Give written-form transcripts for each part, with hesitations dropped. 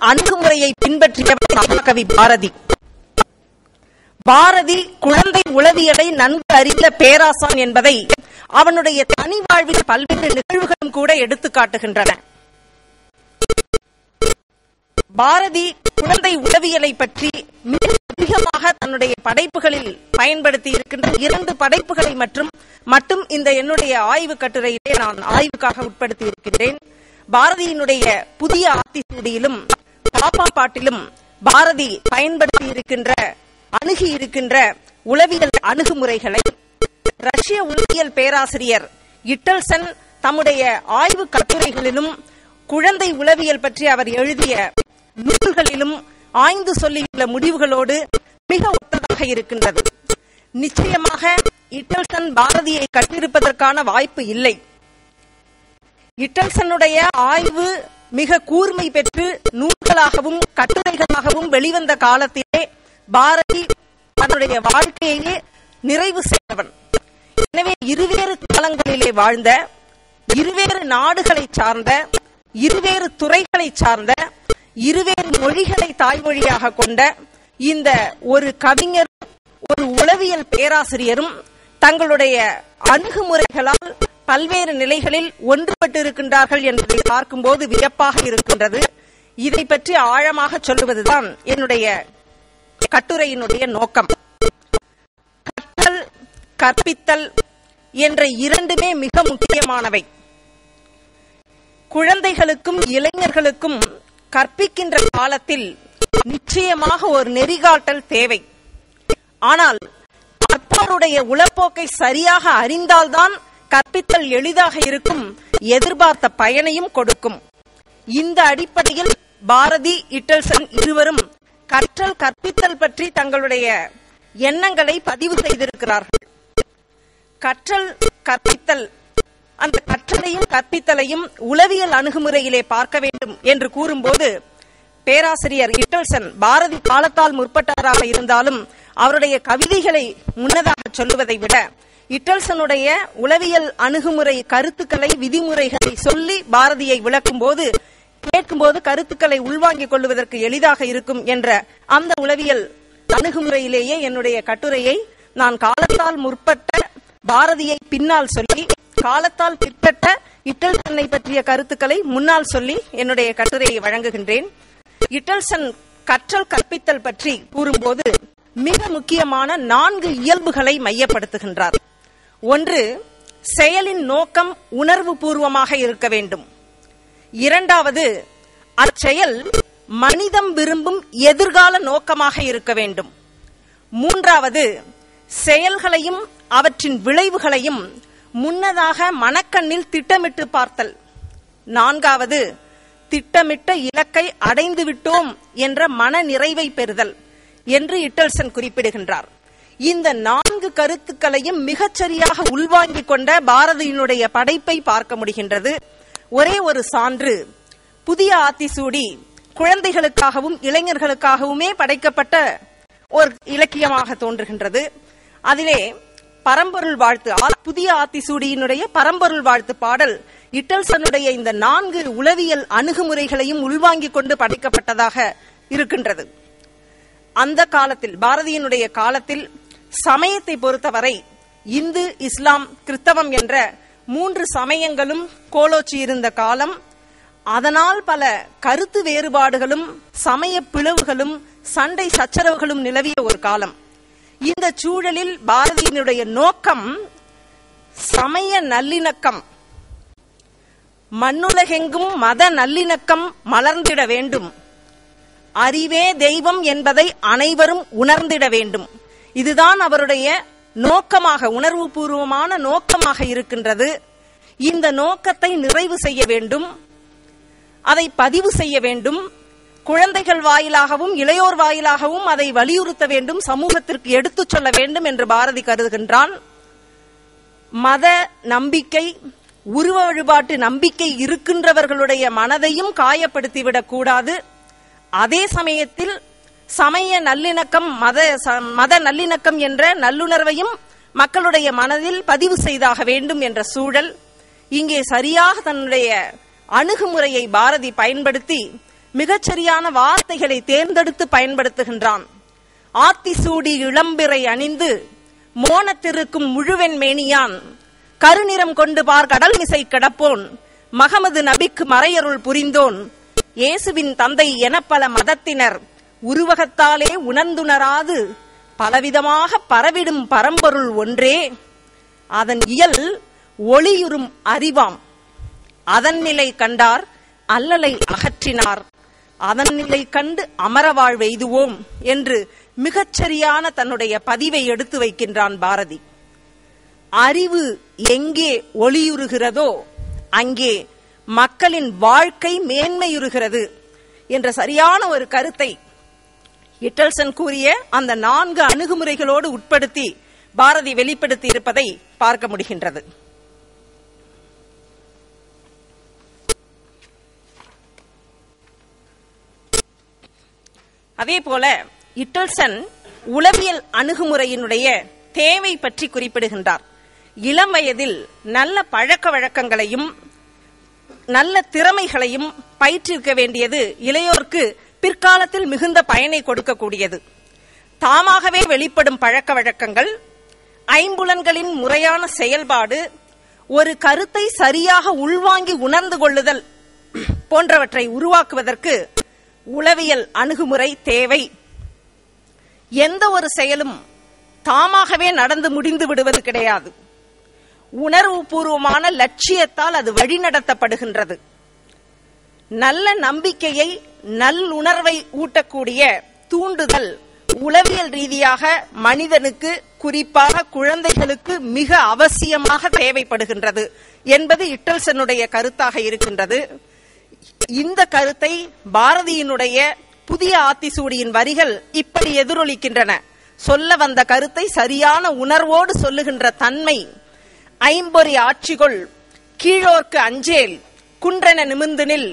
அணுகுமுறையை பின்பற்றியவர் மகாகவி பாரதி. பாரதி குழந்தை உளவியலை நன்கு அறிந்த பேராசான் என்பதை அவனுடைய தனி வாழ்வின் பல்வேறு நிகழ்வுகளும் கூட எடுத்துக் காட்டுகின்றன. பாரதி குழந்தை உளவியலை பற்றி மிக அதிகமாக தன்னுடைய படைப்புகளில் பயன்படுத்தி இருக்கின்ற 2 படைப்புகளை மட்டும் இந்த என்னுடைய ஆய்வு கட்டுரையிலே நான் ஆய்வுக்காக உட்படுத்தி இருக்கின்றேன். பாரதியினுடைய புதிய ஆத்திசூடியிலும் பாப்பா பாட்டிலும் பாரதி பயன்படுத்தி இருக்கின்ற அணுகி இருக்கின்ற உளவியல் அணுகுமுறைகளை ரஷ்ய உளவியல் பேராசிரியர் இட்டல்சன் தம்முடைய ஆய்வு கட்டுரைகளிலும் குழந்தை உளவியல் பற்றி அவர் எழுதிய நூல்களிலும் ஆய்ந்து சொல்லியுள்ள முடிவுகளோடு மிக ஒத்ததாக இருக்கின்றது. நிச்சயமாக இட்டல்சன் பாரதியை கற்றிருப்பதற்கான வாய்ப்பு இல்லை. இட்டல்சனுடைய ஆய்வு மிக கூர்மை பெற்று நூல்களாகவும் கட்டுரைகளாகவும் வெளிவந்த காலத்திலே பாரதி தன்னுடைய வாழ்க்கையை நிறைவு செய்தவன். எனவே இருவேறு காலங்களிலே வாழ்ந்த, இருவேறு நாடுகளை சார்ந்த, இருவேறு துறைகளை சார்ந்த, இருவேறு மொழிகளை தாய்மொழியாக கொண்ட இந்த ஒரு கவிஞரும் ஒரு உளவியல் பேராசிரியரும் தங்களுடைய அணுகுமுறைகளால் பல்வேறு நிலைகளில் ஒன்றுபட்டிருக்கின்றார்கள் என்பதை பார்க்கும்போது வியப்பாக இருக்கின்றது. இதை பற்றி ஆழமாக சொல்லுவதுதான் என்னுடைய கட்டுரையினுடைய நோக்கம். கற்றல், கற்பித்தல் என்ற இரண்டுமே மிக முக்கியமானவை. குழந்தைகளுக்கும் இளைஞர்களுக்கும் கற்பிக்கின்ற காலத்தில் நிச்சயமாக ஒரு நெறிகாட்டல் தேவை. ஆனால் கற்பவருடைய உளப்போக்கை சரியாக அறிந்தால்தான் கற்பித்தல் எளிதாக இருக்கும், எதிர்பார்த்த பயனையும் கொடுக்கும். இந்த அடிப்படையில் பாரதி, இட்டல்சன் இருவரும் கற்றல் கற்பித்தல் பற்றி தங்களுடைய எண்ணங்களை பதிவு செய்திருக்கிறார்கள். கற்றல் கற்பித்தல், அந்த கற்றலையும் கற்பித்தலையும் உளவியல் அணுகுமுறையிலே பார்க்க வேண்டும் என்று கூறும்போது பேராசிரியர் இட்டல்சன் பாரதி காலத்தால் முற்பட்டவராக இருந்தாலும் அவருடைய கவிதைகளை முன்னதாக சொல்லுவதை விட இட்டல்சனுடைய உளவியல் அணுகுமுறை கருத்துக்களை, விதிமுறைகளை சொல்லி பாரதியை விளக்கும் போது கேட்கும்போது கருத்துக்களை உள்வாங்கிக் கொள்வதற்கு எளிதாக இருக்கும் என்ற அந்த உளவியல் அணுகுமுறையிலேயே என்னுடைய கட்டுரையை நான் காலத்தால் முற்பட்ட பாரதியை பின்னால் சொல்லி, காலத்தால் பிற்பட்ட இட்டல்சனை பற்றிய கருத்துக்களை முன்னால் சொல்லி என்னுடைய கட்டுரையை வழங்குகின்றேன். இட்டல்சன் கற்றல் கற்பித்தல் பற்றி கூறும்போது மிக முக்கியமான 4 இயல்புகளை மையப்படுத்துகின்றார். ஒன்று, செயலின் நோக்கம் உணர்வு பூர்வமாக இருக்க வேண்டும். இரண்டாவது, அச்செயல் மனிதம் விரும்பும் எதிர்கால நோக்கமாக இருக்க வேண்டும். மூன்றாவது, செயல்களையும் அவற்றின் விளைவுகளையும் முன்னதாக மனக்கண்ணில் திட்டமிட்டு பார்த்தல். நான்காவது, திட்டமிட்ட இலக்கை அடைந்து விட்டோம் என்ற மன நிறைவை பெறுதல் என்று இட்டல்சன் குறிப்பிடுகின்றார். இந்த 4 கருத்துக்களையும் மிகச்சரியாக உள்வாங்கிக் கொண்ட பாரதியினுடைய படைப்பை பார்க்க முடிகின்றது. ஒரே ஒரு சான்று, புதிய ஆத்திசூடி குழந்தைகளுக்காகவும் இளைஞர்களுக்காகவுமே படைக்கப்பட்ட ஒரு இலக்கியமாக தோன்றுகின்றது. அதிலே பரம்பொருள் வாழ்த்து, புதிய ஆத்திசூடியினுடைய பரம்பொருள் வாழ்த்து பாடல் இட்டல்சனுடைய இந்த 4 உளவியல் அணுகுமுறைகளையும் உள்வாங்கிக் கொண்டு படைக்கப்பட்டதாக இருக்கின்றது. அந்த காலத்தில், பாரதியினுடைய காலத்தில், சமயத்தை பொறுத்தவரை இந்து, இஸ்லாம், கிறிஸ்தவம் என்ற 3 சமயங்களும் கோலோச்சி இருந்த காலம். அதனால் பல கருத்து வேறுபாடுகளும் சமய பிளவுகளும் சண்டை சச்சரவுகளும் நிலவிய ஒரு காலம். இந்த சூழலில் பாரதியினுடைய நோக்கம் சமய நல்லிணக்கம், மண்ணுலகெங்கும் மத நல்லிணக்கம் மலர்ந்திட வேண்டும், அறிவே தெய்வம் என்பதை அனைவரும் உணர்ந்திட வேண்டும். இதுதான் அவருடைய நோக்கமாக, உணர்வு பூர்வமான நோக்கமாக இருக்கின்றது. இந்த நோக்கத்தை நிறைவு செய்ய வேண்டும், அதை பதிவு செய்ய வேண்டும், குழந்தைகள் வாயிலாகவும் இளையோர் வாயிலாகவும் அதை வலியுறுத்த வேண்டும், சமூகத்திற்கு எடுத்துச் சொல்ல வேண்டும் என்று பாரதி கருதுகின்றான். மத நம்பிக்கை, உருவ வழிபாட்டு நம்பிக்கை இருக்கின்றவர்களுடைய மனதையும் காயப்படுத்திவிடக் கூடாது. அதே சமயத்தில் சமய நல்லிணக்கம், மத நல்லிணக்கம் என்ற நல்லுணர்வையும் மக்களுடைய மனதில் பதிவு செய்தாக வேண்டும் என்ற சூழல். இங்கே சரியாக தன்னுடைய அணுகுமுறையை பாரதி பயன்படுத்தி மிகச்சரியான வார்த்தைகளை தேர்ந்தெடுத்து பயன்படுத்துகின்றான். ஆத்திசூடி இளம்பிறை அணிந்து மோனத்திருக்கும் முழுவெண் மேனியான், கருநிறம் கொண்டு பார் கடல் மிசை கிடப்போன், மகமது நபிக்கு மறையருள் புரிந்தோன், இயேசுவின் தந்தை என பல மதத்தினர் உருவகத்தாலே உணர்ந்துணராது பலவிதமாக பரவிடும் பரம்பொருள் ஒன்றே, அதன் இயல் ஒளியுறும் அறிவாம், அதன் நிலை கண்டார் அல்லலை அகற்றினார், அதன் நிலை கண்டு அமரவாழ் வெய்துவோம் என்று மிகச்சரியான தன்னுடைய பதிவை எடுத்து வைக்கின்றான் பாரதி. அறிவு எங்கே ஒளியுறுகிறதோ அங்கே மக்களின் வாழ்க்கை மேன்மையுறுகிறது என்ற சரியான ஒரு கருத்தை இட்டல்சன் கூறிய அந்த 4 அணுகுமுறைகளோடு உட்படுத்தி பாரதி வெளிப்படுத்தி இருப்பதை பார்க்க முடிகின்றது. அதே போல இட்டல்சன் உளவியல் அணுகுமுறையினுடைய தேவை பற்றி குறிப்பிடுகின்றார். இளம் வயதில் நல்ல பழக்க வழக்கங்களையும் நல்ல திறமைகளையும் பயிற்றிருக்க வேண்டியது இளையோருக்கு பிற்காலத்தில் மிகுந்த பயனை கொடுக்கக்கூடியது. தாமாகவே வெளிப்படும் பழக்க வழக்கங்கள், ஐம்புலன்களின் முறையான செயல்பாடு, ஒரு கருத்தை சரியாக உள்வாங்கி உணர்ந்து கொள்ளுதல் போன்றவற்றை உருவாக்குவதற்கு உளவியல் அணுகுமுறை தேவை. எந்த ஒரு செயலும் தாமாகவே நடந்து முடிந்து விடுவது கிடையாது. உணர்வு பூர்வமான லட்சியத்தால் அது வழிநடத்தப்படுகின்றது. நல்ல நம்பிக்கையை, நல்லுணர்வை ஊட்டக்கூடிய தூண்டுதல் உளவியல் ரீதியாக மனிதனுக்கு, குறிப்பாக குழந்தைகளுக்கு மிக அவசியமாக தேவைப்படுகின்றது என்பது இட்டல்சனுடைய கருத்தாக இருக்கின்றது. இந்த கருத்தை பாரதியினுடைய புதிய ஆத்திசூடியின் வரிகள் இப்படி எதிரொலிக்கின்றன. சொல்ல வந்த கருத்தை சரியான உணர்வோடு சொல்லுகின்ற தன்மை, ஐம்பொறி ஆட்சிகொள், கீழோர்க்கு அஞ்சேல், குன்றென நிமிர்ந்து நில்,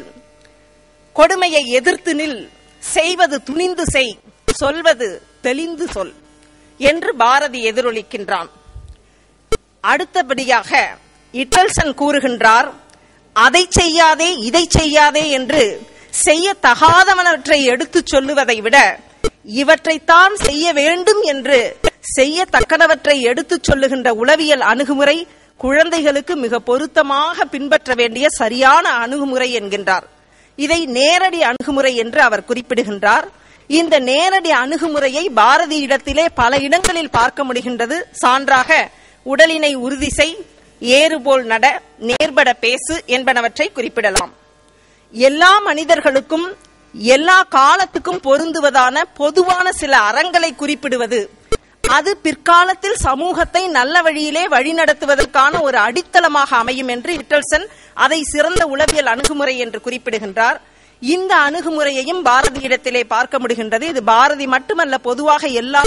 கொடுமையை எதிர்த்து நில், செய்வது துணிந்து செய், சொல்வது தெளிந்து சொல் என்று பாரதி எதிரொலிக்கின்றான். அடுத்தபடியாக இட்டல்சன் கூறுகின்றார், அதை செய்யாதே இதை செய்யாதே என்று செய்ய தகாதவனவற்றை எடுத்துச் சொல்லுவதை விட இவற்றைத்தான் செய்ய வேண்டும் என்று செய்யத்தக்கனவற்றை எடுத்துச் சொல்லுகின்ற உளவியல் அணுகுமுறை குழந்தைகளுக்கு மிக பொருத்தமாக பின்பற்ற வேண்டிய சரியான அணுகுமுறை என்கின்றார். இதை நேரடி அணுகுமுறை என்று அவர் குறிப்பிடுகின்றார். இந்த நேரடி அணுகுமுறையை பாரதியிடத்திலே பல இடங்களில் பார்க்க முடிகின்றது. சான்றாக உடலினை உறுதி செய், ஏறுபோல் நட, நேர்பட பேசு என்பனவற்றை குறிப்பிடலாம். எல்லா மனிதர்களுக்கும் எல்லா காலத்துக்கும் பொருந்துவதான பொதுவான சில அறங்களை குறிப்பிடுவது, அது பிற்காலத்தில் சமூகத்தை நல்ல வழியிலே வழிநடத்துவதற்கான ஒரு அடித்தளமாக அமையும் என்று இட்டல்சன் அதை சிறந்த உளவியல் அணுகுமுறை என்று குறிப்பிடுகின்றார். இந்த அணுகுமுறையையும் பாரதியிடத்திலே பார்க்க முடிகின்றது. இது பாரதி மட்டுமல்ல, பொதுவாக எல்லா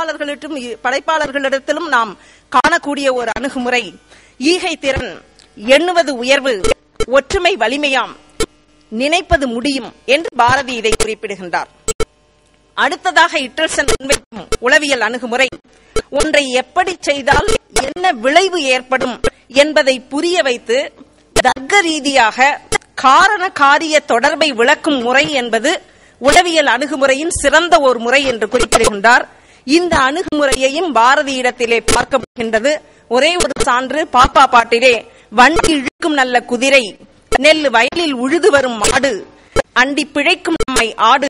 படைப்பாளர்களிடத்திலும் நாம் காணக்கூடிய ஒரு அணுகுமுறை. ஈகை திறன், எண்ணுவது உயர்வு, ஒற்றுமை வலிமையாம், நினைப்பது முடியும் என்று பாரதி இதை குறிப்பிடுகின்றார். அடுத்ததாக இட்டல்சன் முன்வைக்கும் உளவியல் அணுகுமுறை, ஒன்றை எப்படி செய்தால் என்ன விளைவு ஏற்படும் என்பதை புரிய வைத்து தர்க்க ரீதியாக காரண காரிய தொடர்பை விளக்கும் முறை என்பது உளவியல் அணுகுமுறையின் சிறந்த ஒரு முறை என்று குறிப்பிடுகின்றார். இந்த அணுகுமுறையையும் பாரதியிடத்திலே பார்க்க முடிகின்றது. ஒரே ஒரு சான்று, பாப்பா பாட்டிலே வண்டி இழுக்கும் நல்ல குதிரை, நெல் வயலில் உழுது வரும் மாடு, அண்டி பிழைக்கும் நம்மை ஆடு,